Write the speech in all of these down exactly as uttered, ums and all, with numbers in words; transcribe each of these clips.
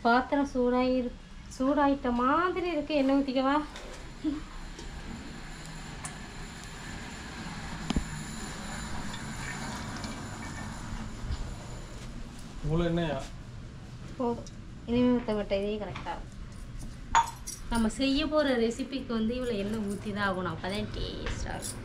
பாத்திரம் சூடாகி சூடாயிட்ட மாதிரி இருக்கு. எண்ணெய் ஊற்றிக்கவா? என்னையா போதும். இனிமேல் ஊற்ற மாட்டேன். இதே கரெக்டாக நம்ம செய்ய போகிற ரெசிபிக்கு வந்து இவ்வளோ எண்ணெய் ஊற்றி தான் ஆகணும். அப்போ தான் டேஸ்டாக இருக்கும்.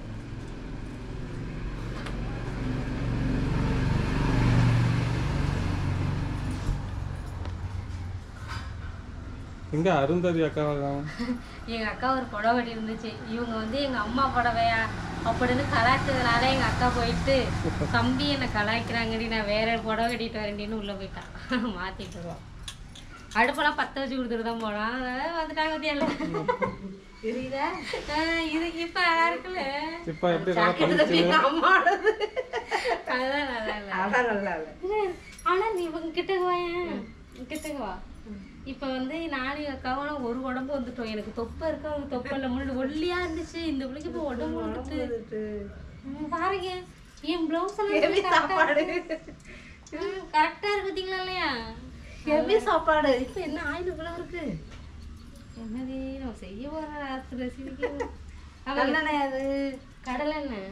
எங்க அருந்ததி அக்கா எங்க அக்கா ஒரு புடவை கட்டி இருந்துச்சு. இவங்க வந்து எங்க அம்மா புடவையா அப்படின்னு கலாய்ச்சதுனால எங்க அக்கா போயிட்டு தம்பி என்னை கலாய்க்கிறாங்கடி நான் வேற புடவை கட்டிட்டு வரேன்னு உள்ள போயிட்டான். மாத்திட்டு வருவோம். அடுப்பெல்லாம் பத்த வச்சு கொடுத்துட்டு தான் போனோம். அதனால வந்துட்டாங்க தெரியல. தெரியுதா? இது இப்ப இருக்குல்ல அம்மாவோடது. அதான் நல்லா இல்லை. ஆனா நீ இவங்க கிட்டக்கு வாயேன், கிட்டக்கு வா. இப்போ வந்து நானும் அக்காவும் ஒரு உடம்பு வந்துட்டோம். எனக்கு தொப்பை இருக்கு, அவங்க தொப்பை இல்லை. முன்னாடி ஒல்லியா இருந்துச்சு. இந்த பிள்ளைக்கு இப்போ உடம்பு வந்துட்டு பாருங்க. என் பிளவுஸ் எல்லாம் கரெக்டா இருக்கு பார்த்தீங்களா இல்லையா? ஹெவி சாப்பாடு. இப்போ என்ன ஆயில் இவ்வளவு இருக்கு? என்னது நம்ம செய்ய போற ரெசிபிக்கு நல்லெண்ணெய். அது கடலெண்ணெய்.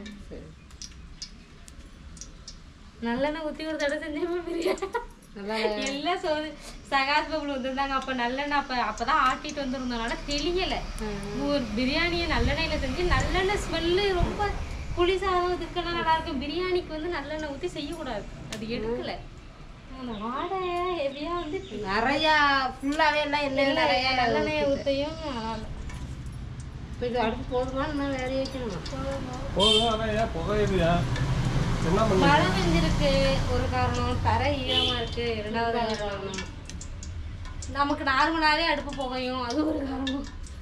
நல்லெண்ணெய் ஊற்றி ஒரு தடவை செஞ்சோமே பிரியாணி. எல்லாம் சோறு சகாஸ் பபுள் வந்துருந்தாங்க. அப்ப நல்லெண்ணெய் அப்ப அப்பதான் ஆட்டிட்டு வந்துருந்தனால தெரியல. ஒரு பிரியாணியை நல்லெண்ணெயில செஞ்சு நல்லெண்ணெய் ஸ்மெல்லு ரொம்ப புளி சாதம் இதுக்கெல்லாம் நல்லா இருக்கும். பிரியாணிக்கு வந்து நல்லெண்ணெய் ஊற்றி செய்யக்கூடாது. அது எடுக்கல. அந்த வாடை ஹெவியா வந்து நிறையா ஃபுல்லாவே எல்லாம் எண்ணெய் நிறைய நல்லெண்ணெயை ஊற்றையும் நல்லா இல்லை. இப்போ இது அடுத்து போதுமா? இன்னும் வேற வைக்கணுமா? போதும். ஆனா ஏன் புகையுதுயா? மழை பெஞ்சிருக்கு ஒரு காரணம், தரை ஈரமா இருக்கு இரண்டாவது காரணம், நமக்கு நார்மலாவே அடுப்பு புகையும் அது ஒரு காரணம்.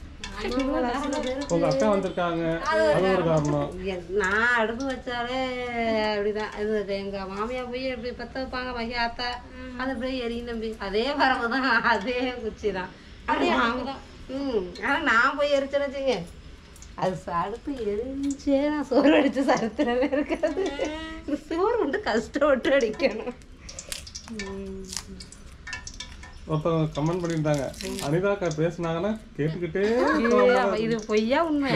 அக்கா வந்திருக்காங்க அது ஒரு காரணம். நான் அடுப்பு வச்சாலே அப்படிதான். இது எங்க மாமியா போய் இப்படி பத்த வைப்பாங்க மகி ஆத்தா, அது அப்படியே எரியும் தம்பி. அதே பரவதான், அதே குச்சி தான். அதே தான். ம் ஆனா நான் போய் எரிச்சேன்னு வச்சுங்க, அது அடுப்பு எரிஞ்சே நான் சோறு அடிச்சு சரித்திரமே இருக்காது. சோறு வந்து கஷ்டப்பட்டு அடிக்கணும். ஒருத்தவங்க கமெண்ட் பண்ணியிருந்தாங்க, அனிதாக்கா பேசினாங்கன்னா கேட்டுக்கிட்டே. இது பொய்யா உண்மை?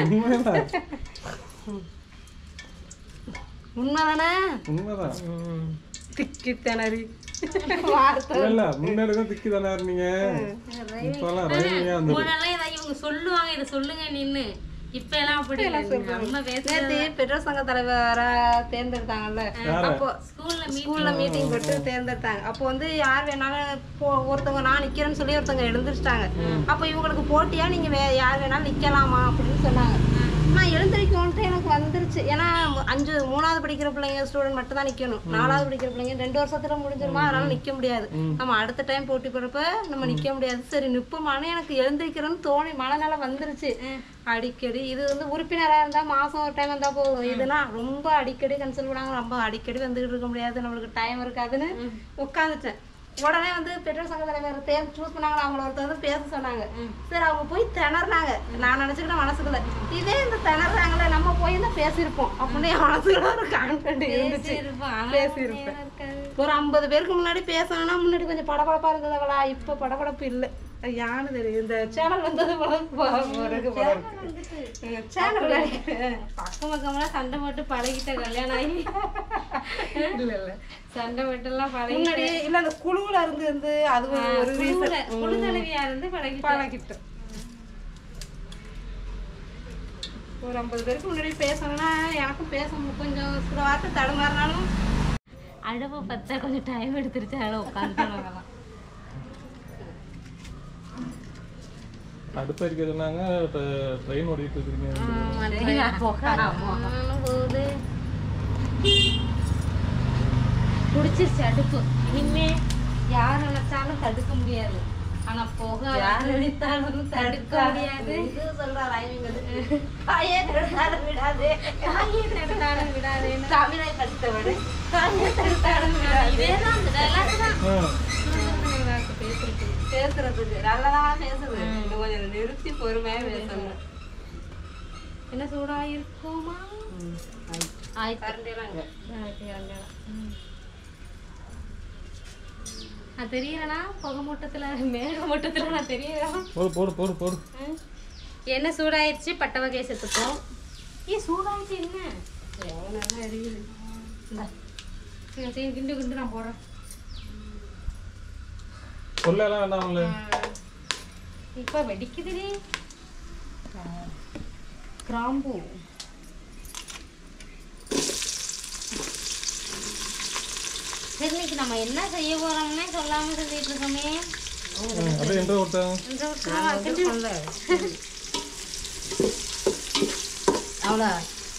உண்மைதானே? உண்மைதான். திக்கி திணறி இல்ல முன்னாடி தான் திக்கி தானே இருந்தீங்க. இப்பெல்லாம் ரயிலியா வந்து இவங்க சொல்லுவாங்க இதை சொல்லுங்க நின்னு. இப்ப எல்லாம் அப்படி நம்ம பேசுறது. பெற்றோர் சங்க தலைவரா தேர்ந்தெடுத்தாங்கல்ல, அப்போ ஸ்கூல்ல ஸ்கூல்ல மீட்டிங் போட்டு தேர்ந்தெடுத்தாங்க. அப்போ வந்து யார் வேணாலும் ஒருத்தவங்க நான் நிக்கிறேன்னு சொல்லி ஒருத்தவங்க எழுந்திரிச்சிட்டாங்க. அப்போ இவங்களுக்கு போட்டியா நீங்க யார் வேணாலும் நிக்கலாமா அப்படின்னு சொன்னாங்க. நான் எழுந்திரிக்கணும்ட்டு எனக்கு வந்துருச்சு. ஏன்னா அஞ்சு மூணாவது படிக்கிற பிள்ளைங்க ஸ்டூடெண்ட் மட்டும் தான் நிக்கணும். நாலாவது படிக்கிற பிள்ளைங்க ரெண்டு வருஷத்துல முடிஞ்சிருமா, அதனால நிக்க முடியாது. நம்ம அடுத்த டைம் போட்டி போடுறப்ப நம்ம நிக்க முடியாது. சரி நிப்பமானு எனக்கு எழுந்திரிக்கிறேன்னு தோணி மனநல வந்துருச்சு. அடிக்கடி இது வந்து உறுப்பினரா இருந்தா மாசம் ஒரு டைம் வந்தா போதும். இதுனா ரொம்ப அடிக்கடி கன்சல்ட் பண்ணாங்க. ரொம்ப அடிக்கடி வந்துகிட்டு இருக்க முடியாது, நம்மளுக்கு டைம் இருக்காதுன்னு உட்காந்துட்டேன். உடனே வந்து பெற்றோர் சங்க தலைவர் தேர் சூஸ் பண்ணாங்களா, அவங்கள ஒருத்தர் வந்து பேச சொன்னாங்க. சரி அவங்க போய் திணறாங்க. நான் நினைச்சுக்கிட்டேன் மனசுக்குள்ள, இதே இந்த திணறாங்களே நம்ம போய் தான் பேசியிருப்போம் அப்படின்னு என் மனசுக்குள்ள ஒரு கான்ஃபிடென்ட் இருந்துச்சு. பேசியிருப்பேன். ஒரு ஐம்பது பேருக்கு முன்னாடி பேசணும்னா முன்னாடி கொஞ்சம் படபடப்பா இருந்ததுங்களா, இப்ப படபடப்பு இல்லை. யானு தெரியும் இந்த சேனல் வந்தது சேனல் பக்கம் பக்கம்லாம் சண்டை போட்டு பழகிட்ட கல்யாணம் ஆகி. இல்ல இல்ல சண்டை போட்டுலாம் பழகி இல்ல அந்த குழுவுல இருந்து இருந்து அது ஒரு குழு தலைவியா இருந்து பழகி பழகிட்டோம். ஒரு ஐம்பது பேருக்கு முன்னாடி பேசணும்னா எனக்கும் பேச கொஞ்சம் சில வார்த்தை தடுமாறினாலும் அடுப்பை பத்தா கொஞ்சம் டைம் எடுத்துருச்சு. அதனால உட்காந்துலாம் அடுப்பு இருக்க சொன்னாங்க. ட்ரெயின் ஓடிட்டு இருக்கீங்க. பிடிச்சிருச்சு அடுப்பு. இனிமே யார் நினைச்சாலும் தடுக்க முடியாது. ஆனா போக யார் நினைத்தாலும் தடுக்க முடியாது. சொல்றாரு தாயே தடுத்தாலும் விடாதே, தாயே தடுத்தாலும் விடாதே, தமிழை படித்தவரு தாயே தடுத்தாலும் விடாது. இதேதான் அந்த டைலாக் தான் பேசுறது. பேசுறதுக்கு நல்லதான் பேசுது. கொஞ்சம் நிறுத்தி பொறுமையா பேசணும். என்ன சூடா இருக்குமா? ஆயிரத்தி அது தெரியலனா புகை மூட்டத்துல மேக மூட்டத்துல நான் தெரியல. போடு போடு போடு போடு. என்ன சூடாயிருச்சு, பட்டை வகையை சேர்த்துப்போம். ஏ சூடாயிடுச்சு என்ன? எவ்வளோ நேரம் எரியுது. இந்தா சரி கிண்டு கிண்டு நான் போடுறேன். சொல்லலாம் வேண்டாம்ல. இப்போ வெடிக்குதுடி. கிராம்பு சரி, இன்னைக்கு நம்ம என்ன செய்ய போறோம்னே சொல்லாம செஞ்சுட்டு இருக்கோமே. அப்படியே என்ற ஓட்டாங்க அவ்வளோ.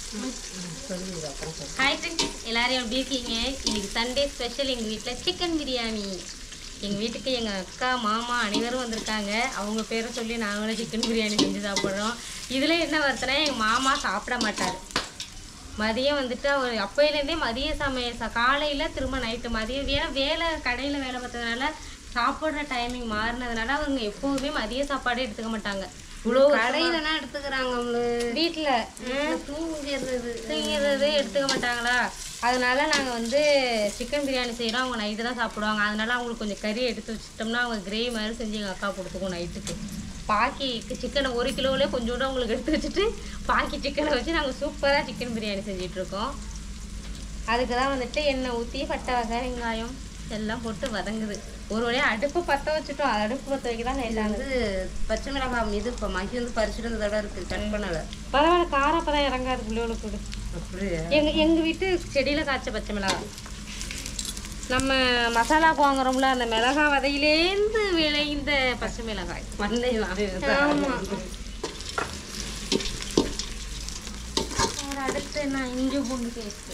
ஹாய் ஃப்ரெண்ட்ஸ், எல்லாரும் எப்படி இருக்கீங்க? இன்னைக்கு சண்டே ஸ்பெஷல் எங்கள் வீட்டில் சிக்கன் பிரியாணி. எங்கள் வீட்டுக்கு எங்கள் அக்கா மாமா அனைவரும் வந்திருக்காங்க. அவங்க பேரை சொல்லி நாங்களும் சிக்கன் பிரியாணி செஞ்சு சாப்பிட்றோம். இதில் என்ன வருத்தனா, எங்கள் மாமா சாப்பிட மாட்டார். மதியம் வந்துட்டு அவர் அப்போயிலேருந்தே மதிய சமையல் ச காலையில் திரும்ப நைட்டு மதியம், ஏன்னா வேலை கடையில் வேலை பார்த்ததுனால சாப்பிட்ற டைமிங் மாறினதுனால அவங்க எப்போதுமே மதிய சாப்பாடே எடுத்துக்க மாட்டாங்க. இவ்வளோ கடையிலனா எடுத்துக்கிறாங்க. வீட்டில் தூங்கிறது தூங்கிறது எடுத்துக்க மாட்டாங்களா, அதனால நாங்கள் வந்து சிக்கன் பிரியாணி செய்கிறோம். அவங்க நைட்டு தான் சாப்பிடுவாங்க. அதனால அவங்களுக்கு கொஞ்சம் கறி எடுத்து வச்சுட்டோம்னா அவங்க கிரேவி மாதிரி செஞ்சு எங்கள் அக்கா கொடுத்துக்கும் நைட்டுக்கு. பாக்கி சிக்கனை ஒரு கிலோவிலே கொஞ்சோண்டு அவங்களுக்கு எடுத்து வச்சுட்டு பாக்கி சிக்கனை வச்சு நாங்கள் சூப்பராக சிக்கன் பிரியாணி செஞ்சிட்ருக்கோம். அதுக்கு தான் வந்துட்டு எண்ணெய் ஊற்றி பட்டை வகை வெங்காயம் எல்லாம் போட்டு வதங்குது. ஒரு வழியாக அடுப்பு பற்ற வச்சுட்டோம். அது அடுப்பு பற்ற வைக்க தான் நைட்டில் வந்து பச்சை மிளகாய் இது இப்போ மகி வந்து பறிச்சுட்டு இருந்ததோட இருக்குது, கட் பண்ணலை. பரவாயில்ல, காரப்போ தான் இறங்காது பிள்ளைகளுக்கு கூட. அப்படியே எங்கள் எங்கள் வீட்டு செடியில் காய்ச்ச பச்சை மிளகாய். நம்ம மசாலா வாங்குறோம்ல, அந்த மிளகாய் விதையிலேருந்து விளைந்த பச்சை மிளகாய் மண்ணை. அடுத்து என்ன, இஞ்சி பூண்டு பேஸ்ட்டு,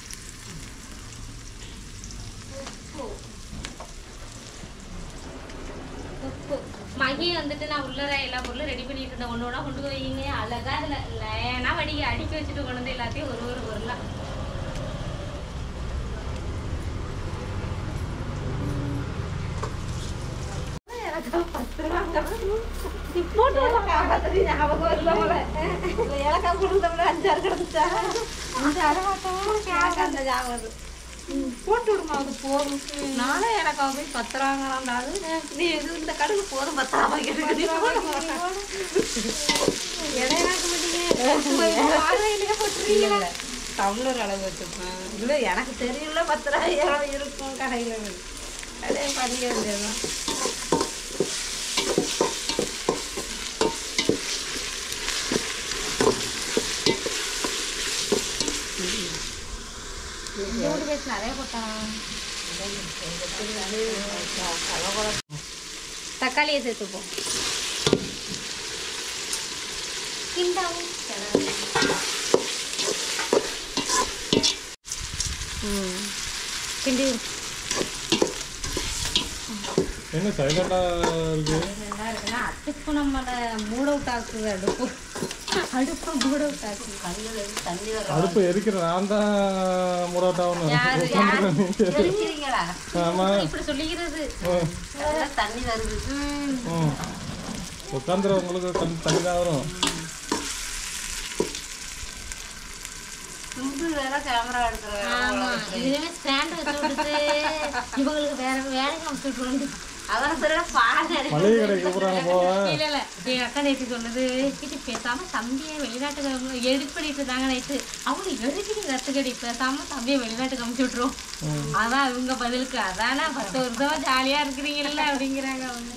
உப்பு. மகி வந்துட்டு நான் உள்ளற எல்லா பொருளும் ரெடி பண்ணிட்டு இருந்தேன். ஒன்று ஒன்றா கொண்டு போய்ங்க அழகா அதில் லேனா வடிக்க அடிக்க வச்சுட்டு கொண்டு வந்து எல்லாத்தையும் ஒரு ஒரு பொருளாக போட்டு விடுமா. அது போதும். நானே எனக்கு போய் பத்துறாங்களாண்டாது நீ எது இந்த கடுகு போதும் பத்தாம இடையாக்க மாட்டீங்க. டம்ளர் அளவு வச்சுருப்பேன். இல்லை எனக்கு தெரியல, பத்து ரூபாய் இருக்கும் கடையில். அதே பண்ணிக்க வேண்டியதுதான். நிறைய போட்டான். தக்காளியை சேர்த்துப்போம். கிண்டாவும் கிண்டி என்ன சைலண்டா இருக்கு? இருக்குன்னா அடுப்பு நம்மள மூட விட்டாக்குது. அடுப்பு அடுப்பு மூட விட்டாக்கு. தண்ணி அடுப்பு எரிக்கிற நான் தான் மூட விட்டாகணும். ஆமா, இப்படி சொல்லிக்கிறது. தண்ணி வருது. உட்காந்துறவங்களுக்கு தண்ணி தான் வரும். கேமரா எடுத்துருவேன். இதுவே ஸ்டாண்ட் வச்சு விட்டுட்டு இவங்களுக்கு வேற வேலைக்கு அனுப்பிச்சுட்டு எங்க அக்கா நேற்று சொன்னது, பேசாம தம்பியை வெளிநாட்டுக்கு எடிட் பண்ணிட்டு இருந்தாங்க நைட்டு. அவங்க எடிட்டிங் கத்துக்கடி, பேசாம தம்பியை வெளிநாட்டுக்கு அனுப்பிச்சு விட்டுரும். அதான் இவங்க பதிலுக்கு, அதானே பத்து வருஷமா ஜாலியா இருக்கிறீங்கல்ல அப்படிங்கிறாங்க. அவங்க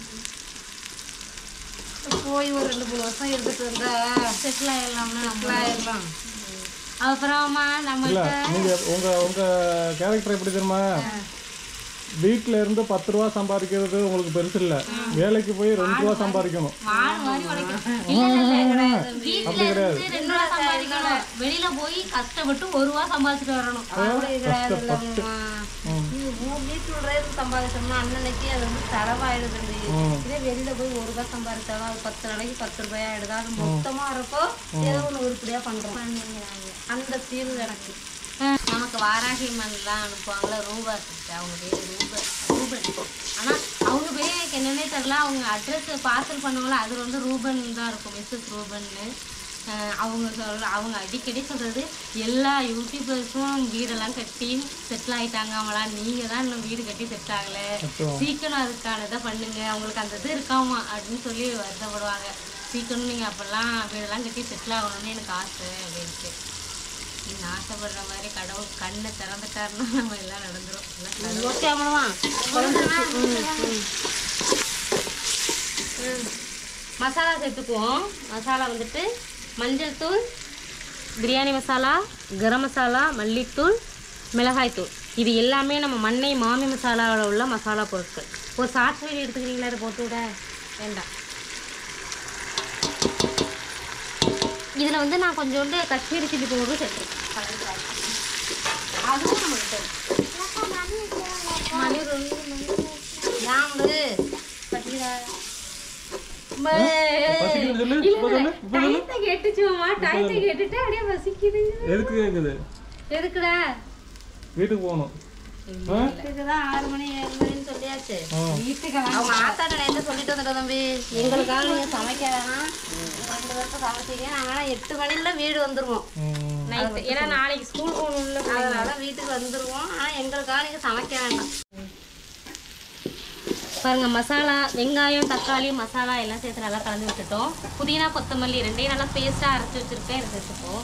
போய் ஒரு ரெண்டு மூணு வருஷம் இருந்துட்டு இருந்தா செட்டில் ஆயிடலாம்னு செட்டில் ஆயிடலாம். அப்புறமா நம்ம நீங்க உங்க உங்க கேரக்டர் எப்படி தெரியுமா, வீட்டுல இருந்து பத்து ரூபா சம்பாதிக்கிறது உங்களுக்கு பெருசு இல்ல, வேலைக்கு போய் ரெண்டு ரூபா சம்பாதிக்கணும். வெளியில போய் கஷ்டப்பட்டு ஒரு ரூபா சம்பாதிச்சுட்டு வரணும். சம்பாதிச்சோம்னா அன்னன்னைக்கு அது வந்து செலவாயிடுது. இதே வெளியில போய் ஒரு ரூபாய் சம்பாதிச்சாலும் அது பத்து நாளைக்கு பத்து ரூபாய் ஆயிடுது. அது மொத்தமா இருக்கோ ஏதோ ஒண்ணு உருப்படியா பண்றோம். அந்த தீர்வு எனக்கு. நமக்கு வாராகி மண்லாம் அனுப்புவாங்களா, ரூபா சிஸ்டர், அவங்க பேர் ரூபா ரூபன். ஆனால் அவங்க பேர் எனக்கு என்னன்னே தெரியல. அவங்க அட்ரஸ் பார்சல் பண்ணுவாங்களா, அது வந்து ரூபன் தான் இருக்கும், மிஸ்ஸஸ் ரூபன்னு. அவங்க சொல்ற அவங்க அடிக்கடி சொல்கிறது எல்லா யூடியூபர்ஸும் வீடெல்லாம் கட்டி செட்டில் ஆகிட்டாங்க அவங்களாம் நீங்கள் தான் இன்னும் வீடு கட்டி செட் ஆகலை, சீக்கிரம் அதுக்கானதை பண்ணுங்க, அவங்களுக்கு அந்த இது இருக்காமா அப்படின்னு சொல்லி வருத்தப்படுவாங்க. சீக்கிரம் நீங்கள் அப்போல்லாம் வீடெல்லாம் கட்டி செட்டில் ஆகணும்னு எனக்கு ஆசை அப்படின்ட்டு. நீங்கள் ஆசைப்படுற மாதிரி கடவுள் கண்ணை திறந்துட்டாருன்னா நம்ம எல்லாம் நடந்துடும். ஓகே அவ்வளோதான். மசாலா சேர்த்துக்குவோம். மசாலா வந்துட்டு மஞ்சள் தூள், பிரியாணி மசாலா, கரம் மசாலா, மல்லித்தூள், மிளகாய்த்தூள், இது எல்லாமே நம்ம மண்ணை மாமி மசாலாவில் உள்ள மசாலா பொருட்கள். ஒரு சாட் சைடு எடுத்துக்கிறீங்களா? இதை போட்டு விட வேண்டாம். இதில் வந்து நான் கொஞ்சோண்டு காஷ்மீரி சில்லி பவுடரும் சேர்த்துருக்கேன். அதுவும் நம்மகிட்ட மணி நாம பட்டியலா கேட்டுச்சுமா டைத்தை கேட்டுட்டு அப்படியே பசிக்குது. எதுக்கு கேக்குது? எதுக்குடா? வீட்டுக்கு போகணும். வீட்டுக்குதான் ஆறு மணி ஏழு மணின்னு சொல்லியாச்சு. வீட்டுக்கு அவங்க ஆத்தாட்ட நைட்டு சொல்லிட்டு வந்துட்டோம் தம்பி, எங்களுக்காக நீங்க சமைக்க வேணாம், ரெண்டு பேருக்கும் சமைச்சிக்க, நாங்கள் எட்டு மணில வீடு வந்துருவோம் நைட்டு, ஏன்னா நாளைக்கு ஸ்கூல் போகணும்ல, அதனால வீட்டுக்கு வந்துருவோம். ஆனா எங்களுக்காக நீங்க சமைக்க வேண்டாம். பாருங்கள், மசாலா, வெங்காயம், தக்காளி, மசாலா எல்லாம் சேர்த்து நல்லா கலந்து விட்டுட்டோம். புதினா, கொத்தமல்லி ரெண்டையும் நல்லா பேஸ்ட்டாக அரைச்சி வச்சுருக்கேன், இதை சேர்த்துப்போம்.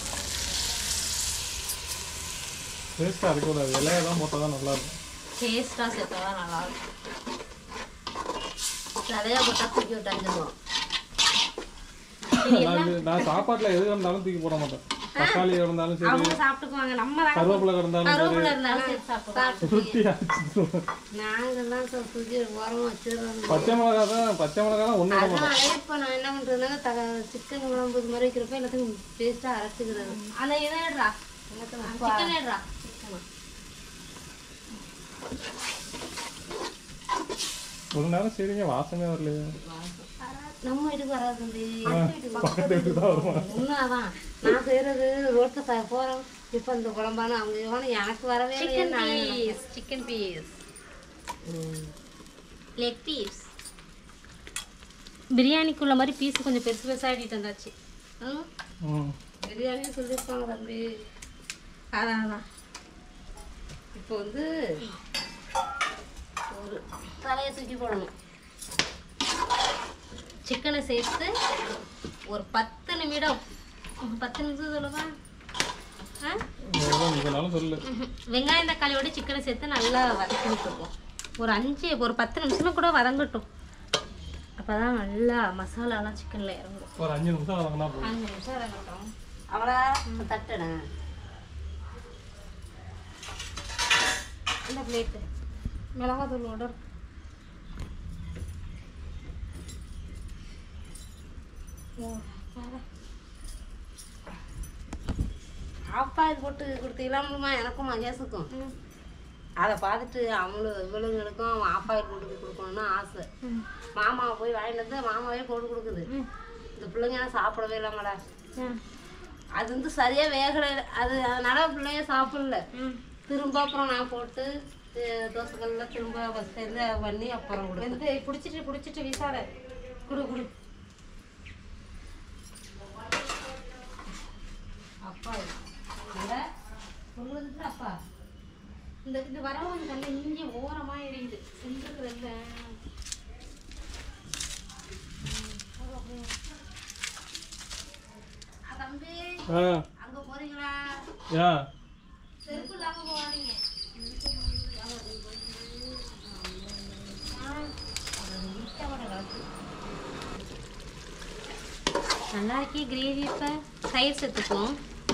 பேஸ்ட்டாக இருக்கக்கூடாது, இலையெல்லாம் போட்டால் தான் நல்லாயிருக்கும். பேஸ்ட்டாக சேர்த்தா தான் நல்லாயிருக்கும். நிறையா போட்டால் தூக்கி விட்டாஞ்சிடுவோம். நான் சாப்பாட்டில் எது இருந்தாலும் தூக்கி போட மாட்டேன். தக்காளி இருந்தாலும் சரி, அவங்க சாப்பிட்டுக்குவாங்க. நம்ம கருவேப்பிலை இருந்தாலும் கருவேப்பிலை இருந்தாலும் சேர்த்து சாப்பிடுவோம். நாங்கெல்லாம் தூக்கி உரம் வச்சிடுறோம். பச்சை மிளகா தான், பச்சை மிளகா தான் ஒன்று. அதனால இப்போ நான் என்ன பண்ணுறதுனால தக சிக்கன் குழம்பு இது மாதிரி வைக்கிறப்ப எல்லாத்தையும் பேஸ்ட்டாக அரைச்சிக்கிறது. அந்த இதை எடுறா, சிக்கன் எடுறா. ஒரு நேரம் சரிங்க, வாசமே வரலையே. நம்ம வீட்டுக்கு வராது பக்கத்து வீட்டுக்கு தான் வருமா? உண்மைதான். நான் செய்யறது ரோட்டு போகிறோம் இப்போ இந்த குழம்பான அவங்க எனக்கு வரவே chicken piece, chicken piece, leg piece. பிரியாணிக்குள்ள மாதிரி பீஸ் கொஞ்சம் பெருசு பெருசாக ஆகிட்டு வந்தாச்சு. பிரியாணியும் சொல்லியிருப்பாங்க தம்பி. அதான் தான் இப்போ வந்து ஒரு தலையை தூக்கி போடணும். சிக்கனை சேர்த்து ஒரு பத்து நிமிடம், பத்து நிமிஷம் சொல்லுவா. சொல்லு. வெங்காயம் தக்காளியோட சிக்கனை சேர்த்து நல்லா வதக்கி விட்டுருக்கோம். ஒரு அஞ்சு ஒரு பத்து நிமிஷம் கூட வதங்கட்டும். அப்போதான் நல்லா மசாலாலாம் சிக்கனில் இறங்கும். ஒரு அஞ்சு நிமிஷம் வதங்கினா போதும். அஞ்சு நிமிஷம் இறங்கட்டும். அவளா தட்டுன இந்த பிளேட்டு மிளகாத்தூளோட ஆப்பாயில் போட்டு கொடுத்தீங்களாம்மா எனக்கும் மகேஷுக்கும். அதை பார்த்துட்டு அவங்களும் இவளுங்களுக்கும் ஆப்பாயில் போட்டு கொடுக்கணும்னு ஆசை. மாமாவை போய் வாங்கிட்டு வந்து மாமாவே போட்டு கொடுக்குது. இந்த பிள்ளைங்க சாப்பிடவே இல்லைங்களா, அது வந்து சரியாக வேகலை. அது அதனால பிள்ளைங்க சாப்பிடல. திரும்ப அப்புறம் நான் போட்டு தோசைகள்லாம் திரும்ப ஃபஸ்ட்டு இருந்து பண்ணி அப்புறம் கொடு. வந்து பிடிச்சிட்டு பிடிச்சிட்டு விசார குடு குடு. அப்பா இல்லை சொல்லுறதுக்கு அப்பா இந்த இந்த வரவங்க நல்ல இஞ்சி ஓரமாக எரியுது. செஞ்சுக்கிறதுல தம்பி அங்கே போறீங்களா? செருப்பு இல்லாமல் போவாதீங்க. நல்லா இருக்கே கிரேவி. இப்போ தயிர் சேர்த்துக்குவோம்.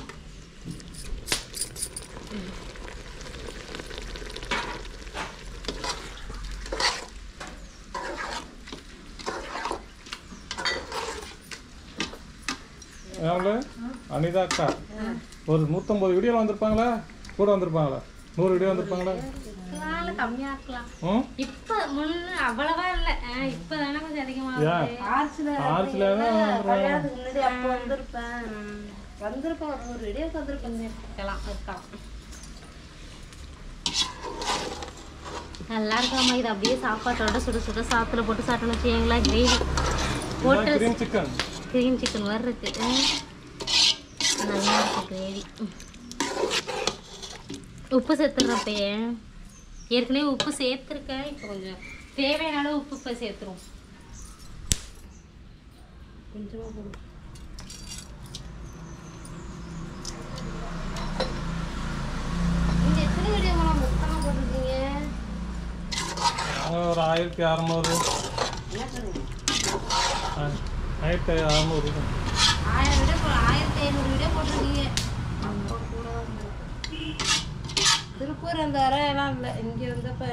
அனிதா அக்கா ஒரு நூற்றம்பது வீடியோவில் வந்திருப்பாங்களா? கூட வந்திருப்பாங்களா? நூறு வீடியோ வந்திருப்பாங்களா? கம்மியா இருக்கலாம். இப்ப முன்ன அவ்வளவா இல்ல, இப்பதானே கொஞ்சம் அதிகமா வந்திருப்பேன் வந்திருப்பேன் ஒரு வீடியோ வந்திருப்பேன். இருக்கலாம் இருக்கலாம். நல்லா இருக்காமா. இது அப்படியே சாப்பாட்டோட சுட சுட சாத்துல போட்டு சாப்பிட்டோம்னு வச்சுக்கீங்களா. Gravy hotel chicken green chicken மாதிரி இருக்கு. நல்லா இருக்கு கிரேவி. உப்பு சேர்த்துடுறோம். அப்பயே ஏற்கனவே உப்பு சேர்த்துருக்கேன். இப்போ கொஞ்சம் தேவையான அளவு உப்பு இப்போ சேர்த்துருவோம். கொஞ்சமாக போடும். நீங்கள் எத்தனை வீடியோ மொத்தமாக போட்டிருக்கீங்க? ஒரு ஆயிரத்தி அறநூறு என்ன சொல்லுங்க? ஆயிரத்தி அறநூறு ஆயிரம் வீடியோ போ ஆயிரத்தி ஐநூறு வீடியோ போட்டிருக்கீங்க. திருப்பூர் அந்த வர எல்லாம் இல்லை. இங்கே வந்தப்போ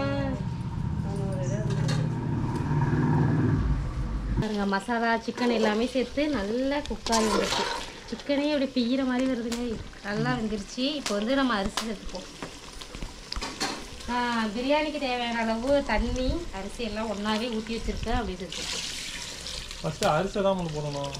பாருங்க மசாலா சிக்கன் எல்லாமே சேர்த்து நல்லா குக்காகி வந்துருச்சு. சிக்கனே அப்படி பிய்கிற மாதிரி வருதுங்க. நல்லா வந்துருச்சு. இப்போ வந்து நம்ம அரிசி சேர்த்துப்போம். பிரியாணிக்கு தேவையான அளவு தண்ணி அரிசி எல்லாம் ஒன்றாவே ஊற்றி வச்சுருக்கேன். அப்படி சேர்த்துப்போம். ஃபஸ்ட்டு அரிசி தான் ஒன்று போடணும்.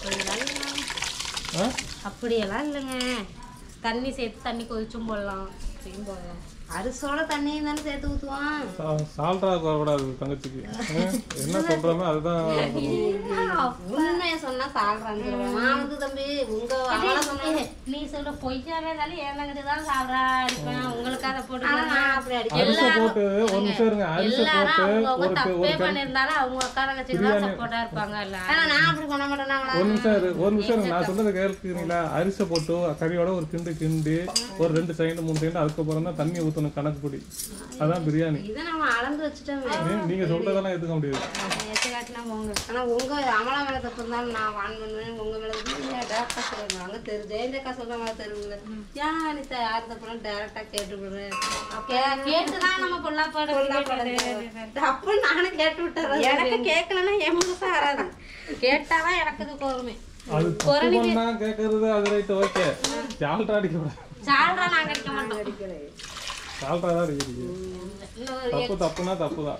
அப்படியெல்லாம் இல்லைங்க. தண்ணி சேர்த்து தண்ணி கொதிச்சும் போடலாம். அப்படியும் போடலாம். அரிசோட தண்ணியும் தானே சேர்த்து ஊற்றுவான். சால்ட்டா வரக்கூடாது தங்கச்சிக்கு. என்ன சொல்கிறோமோ அதுதான் உண்மையை சொன்னால் சால்றான்னு நான் வந்து தம்பி உங்கள் அவளை சொன்னேன். நீ சொல்ற பொய்யாவே இருந்தாலும் ஏழங்கிட்டு தான் சால்றா அடிப்பேன். உங்களுக்கு அதை போட்டு அப்படி அடிப்பேன். போட்டு ஒரு நிமிஷம் இருங்க. அரிசி போட்டு தப்பே பண்ணியிருந்தாலும் அவங்க அக்கா தங்கச்சி தான் சப்போர்ட்டா இருப்பாங்க. இல்லை நான் அப்படி பண்ண மாட்டேன்னா ஒரு நிமிஷம் இரு ஒரு நிமிஷம் இருங்க. நான் சொல்றதை கேட்குறீங்களா? அரிசி போட்டு கறியோட ஒரு கிண்டு கிண்டி ஒரு ரெண்டு செகண்ட் மூணு செகண்ட் அதுக்கப்புறம் தான் தண்ணி ஊற்றணும். கணக்கு பொடி. அதான் பிரியாணி. இதை நம்ம அளந்து வச்சுட்டோமே. நீங்க சொல்றதெல்லாம் ஏத்துக்க முடியாது. ஏற்றுக்காட்டினா போங்க. ஆனால் உங்கள் அமலா மேலே தப்பு இருந்தாலும் நான் வான் பண்ணுவேன். உங்கள் மேலே டேரக்டாக சொல்லுவாங்க. அங்கே தெரு ஜெயந்தக்கா சொல்கிறாங்க தெருவில் ஏன் நீ யார் தப்புனா டேரக்டாக கேட்டுவிடுறேன். கேட்டு தான் நம்ம பொல்லா பாடு அப்படின்னு நானும் கேட்டு விட்டுறேன். எனக்கு கேட்கலன்னா என் முழுசாக வராது. கேட்டாதான் எனக்கு இது கோருமே. அது தப்பு பண்ணா கேட்கறது அது ரைட் ஓகே. சால்ட்டா அடிக்க கூடாது. சால்ட்டா நாங்கள் அடிக்க மாட்டோம். அடிக்கிறேன் சால்ட்டா தான் அடிக்கிறீங்க. தப்பு தப்புனா தப்பு தான்.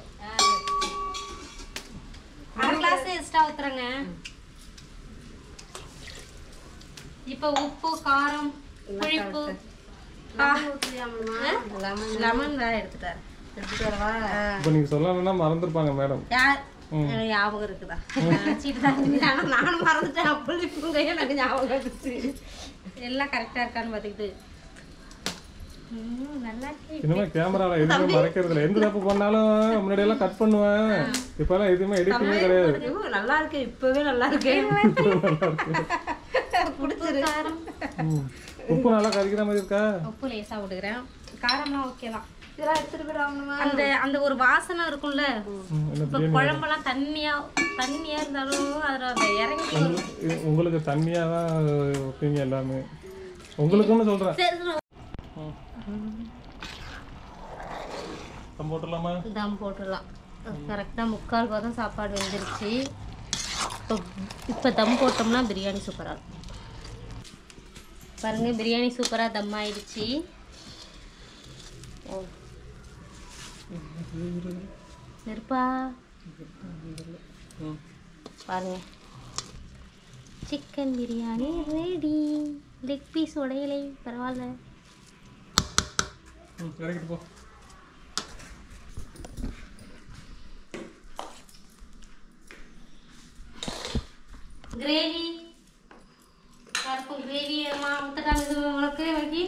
அரை கிளாஸ் எக்ஸ்ட்ரா ஊத்துறேங்க. இப்போ உப்பு காரம் புளிப்பு லெமன் வேற எடுத்துட்டாரு. எடுத்துட்டாரவா? இப்போ நீங்க சொல்லணும்னா மறந்துருப்பாங்க மேடம். யார் ஞாபகம் இருக்குதா? நினச்சிட்டு தான் நானும் மறந்துட்டேன். புளிப்புங்க எனக்கு ஞாபகம் இருந்துச்சு. எல்லாம் கரெக்டாக இருக்கான்னு பார்த்துக்கிட்டு நல்லா இனிமே கேமரால எதுவுமே மறைக்கிறது இல்லை. எந்த தப்பு பண்ணாலும் முன்னாடி எல்லாம் கட் பண்ணுவேன். இப்ப எல்லாம் எதுவுமே எடிட்டிங்கே கிடையாது. நல்லா இருக்கு. இப்பவே நல்லா இருக்கு. உப்பு நல்லா கறிக்கிற மாதிரி இருக்கா? உப்பு லேசா விடுகிறேன். காரம்லாம் ஓகே தான். இதெல்லாம் எடுத்துட்டு போயிடாம அந்த அந்த ஒரு வாசனை இருக்கும்ல. இப்போ குழம்பெல்லாம் தண்ணியா தண்ணியா இருந்தாலும் அதில் அந்த இறங்கி உங்களுக்கு தண்ணியா தான் வைப்பீங்க எல்லாமே. உங்களுக்குன்னு சொல்றேன். தம் போட்டுடலாமா? தம் போட்டுடலாம். கரெக்டாக முக்கால் பாதம் சாப்பாடு வந்துருச்சு. இப்போ இப்போ தம் போட்டோம்னா பிரியாணி சூப்பராக இருக்கும். பாருங்கள் பிரியாணி சூப்பராக தம் ஆயிடுச்சு. ஓ நெருப்பா பாருங்க chicken biryani ready. Leg piece உடையலை பரவாயில்ல. இறக்கிட்டு போ. கிரேவி பருப்பு கிரேவி அம்மா ஊற்றிட்டாங்க உனக்கு வரைக்கி.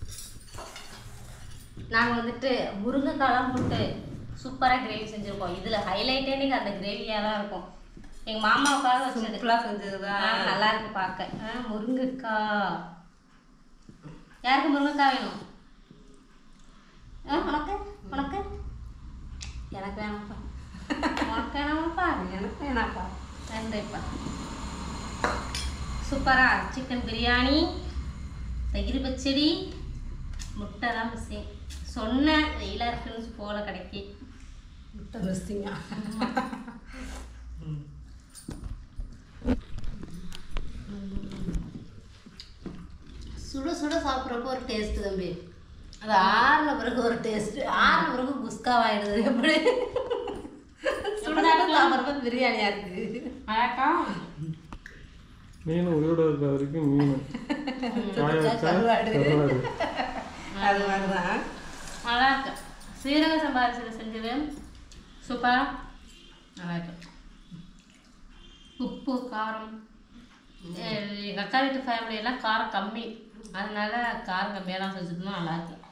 நாங்கள் வந்துட்டு முருங்கைக்காலாம் போட்டு சூப்பராக கிரேவி செஞ்சுருக்கோம். இதில் ஹைலைட்டே நீங்கள் அந்த கிரேவியாக தான் இருக்கும். எங்கள் மாமாவுக்காக வச்சதுக்குலாம் செஞ்சது தான் நல்லா இருக்கு பார்க்க. ஆ முருங்கைக்காய் யாருக்கு முருங்கைக்காய் வேணும்? ஆ உனக்கு உனக்கு எனக்கு வேணாம்ப்பா. உனக்கு வேணாமாப்பா? எனக்கு வேணாம்ப்பா. நன்றிப்பா. சூப்பராக சிக்கன் பிரியாணி தயிர் பச்சடி முட்டை தான் மிஸ்ஸிங். சொன்னேன் வெயிலாக இருக்குன்னு போல கடைக்கு முட்டை மிஸ்ஸிங்க. சுட சுட சாப்பிட்றப்போ ஒரு டேஸ்ட்டு தம்பி. அது ஆறுன பிறகு ஒரு டேஸ்ட்டு. ஆறுன பிறகு குஸ்காவாயிடுது. எப்படி சுடாத சாப்பிட்றப்ப பிரியாணியாக இருக்குது. அழகா மீன் உயிரோட இருக்கிற வரைக்கும் மீன் அது மாதிரிதான் நல்லா இருக்கு. சீரக சம்பாரிசில் செஞ்சது சூப்பராக நல்லா இருக்கு. உப்பு காரம் எங்கள் அக்கா வீட்டு ஃபேமிலியெல்லாம் காரம் கம்மி, அதனால காரம் கம்மியாக தான் செஞ்சுக்கணும். நல்லா இருக்கு.